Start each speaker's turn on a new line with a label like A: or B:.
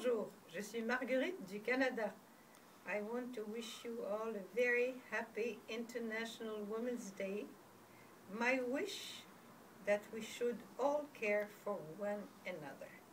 A: Bonjour, je suis Marguerite du Canada. I want to wish you all a very happy International Women's Day. My wish that we should all care for one another.